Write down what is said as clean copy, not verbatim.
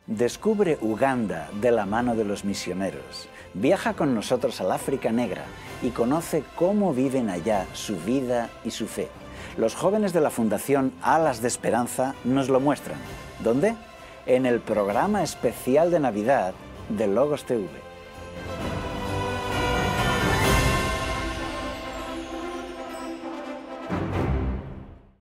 Descubre Uganda de la mano de los misioneros. Viaja con nosotros al África Negra y conoce cómo viven allá su vida y su fe. Los jóvenes de la Fundación Alas de Esperanza nos lo muestran. ¿Dónde? En el programa especial de Navidad de Logos TV.